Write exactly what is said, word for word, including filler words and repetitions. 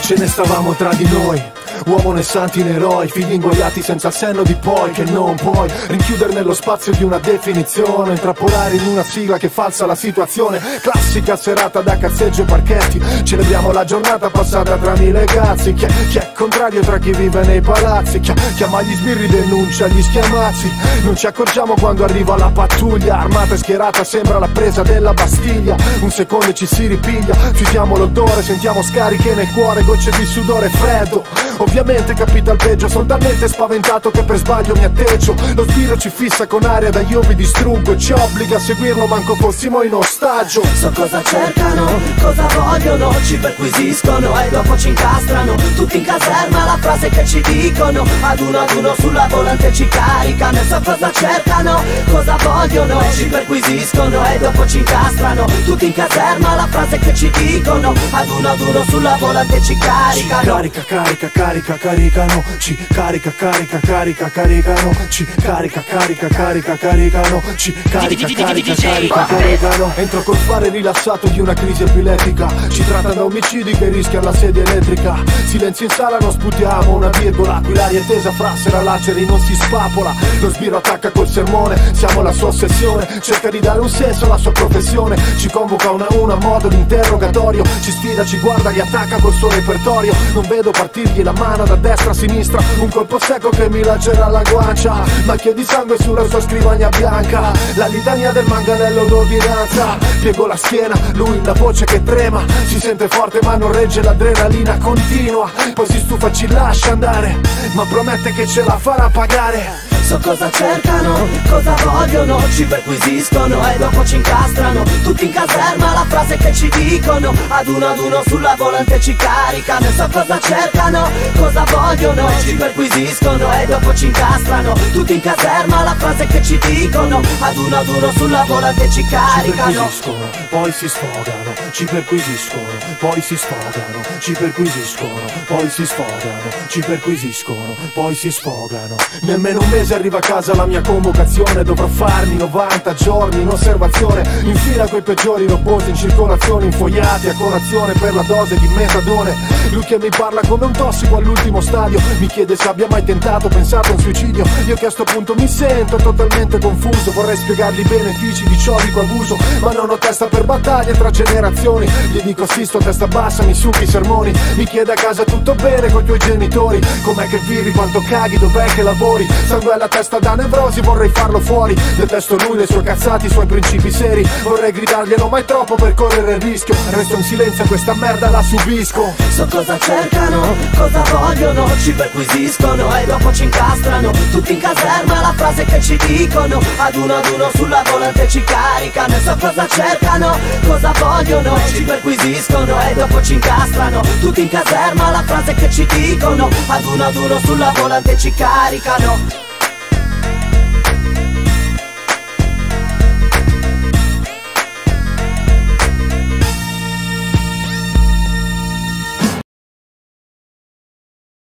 Ce ne stavamo tra di noi, uomo né santi né eroi, figli ingoiati senza senno di poi, che non puoi rinchiudere nello spazio di una definizione, intrappolare in una sigla che falsa la situazione. Classica serata da cazzeggio e parchetti, celebriamo la giornata passata tra mille cazzi. Chi è, chi è contrario tra chi vive nei palazzi, chi chiama gli sbirri, denuncia gli schiamazzi. Non ci accorgiamo quando arriva la pattuglia, armata e schierata sembra la presa della Bastiglia. Un secondo e ci si ripiglia, fiutiamo l'odore, sentiamo scariche nel cuore, gocce di sudore freddo. Ovviamente capita il peggio, sono talmente spaventato che per sbaglio mi atteggio. Lo sbirro ci fissa con aria da io mi distruggo e ci obbliga a seguirlo manco fossimo in ostaggio. So cosa cercano, cosa vogliono, ci perquisiscono e dopo ci incastrano. Tutti in caserma la frase che ci dicono, ad uno ad uno sulla volante ci caricano. So cosa cercano, cosa vogliono, ci perquisiscono e dopo ci incastrano. Tutti in caserma la frase che ci dicono, ad uno ad uno sulla volante ci caricano. Ci carica, carica, carica, caricano. Ci carica, carica, carica, caricano. Ci carica, carica, carica, caricano. Ci carica, carica, carica, caricano. Entro col fare rilassato di una crisi epilettica. Ci tratta da omicidi che rischiano la sedia elettrica. Silenzio in sala, non sputiamo una virgola. Qui l'aria è tesa, frassera laceri, non si spapola. Lo sbirro attacca col sermone, siamo la sua ossessione. Cerca di dare un senso alla sua professione. Ci convoca una a una a modo di interrogatorio. Ci sfida, ci guarda, li attacca col suo repertorio. Non vedo partirgli la mano da destra a sinistra, un colpo secco che mi lacerà la guancia. Macchie di sangue sulla sua scrivania bianca, la litania del manganello d'ordinanza. Piego la schiena, lui la voce che trema. Si sente forte ma non regge l'adrenalina continua. Poi si stufa e ci lascia andare, ma promette che ce la farà pagare. So cosa cercano, cosa vogliono, ci perquisiscono e dopo ci incastrano. Tutti in caserma la frase che ci dicono, ad uno ad uno sulla volante ci caricano. So cosa cercano, cosa vogliono, ci perquisiscono e dopo ci incastrano. Tutti in caserma la frase che ci dicono, ad uno ad uno sulla volante ci caricano. Ci perquisiscono, poi si sfogano. Ci perquisiscono, poi si sfogano. Ci perquisiscono, poi si sfogano. Ci perquisiscono, poi si sfogano. Nemmeno un mese arriva a casa la mia convocazione. Dovrò farmi novanta giorni in osservazione, in fila coi peggiori robot in circolazione, infogliati a colazione per la dose di metadone. Lui che mi parla come un tossico all'ultimo stadio, mi chiede se abbia mai tentato, pensato a un suicidio. Io che a sto punto mi sento totalmente confuso, vorrei spiegargli i benefici di ciò dico abuso, ma non ho testa per battaglie tra generazioni. Gli dico sì, sto a testa bassa, mi succhi i sermoni. Mi chiede a casa tutto bene coi tuoi genitori, com'è che vivi, quanto caghi, dov'è che lavori. Sangue alla testa da nevrosi, vorrei farlo fuori. Detesto lui, le sue cazzate, i suoi principi seri. Vorrei gridarglielo ma è troppo per correre il rischio. Resto in silenzio, questa merda la subisco. So cosa cercano, cosa vogliono, ci perquisiscono e dopo ci incastrano. Tutti in caserma la frase che ci dicono, ad uno ad uno sulla volante ci caricano. So cosa cercano, cosa vogliono, ci perquisiscono e dopo ci incastrano. Tutti in caserma la frase che ci dicono, ad uno ad uno sulla volante ci caricano.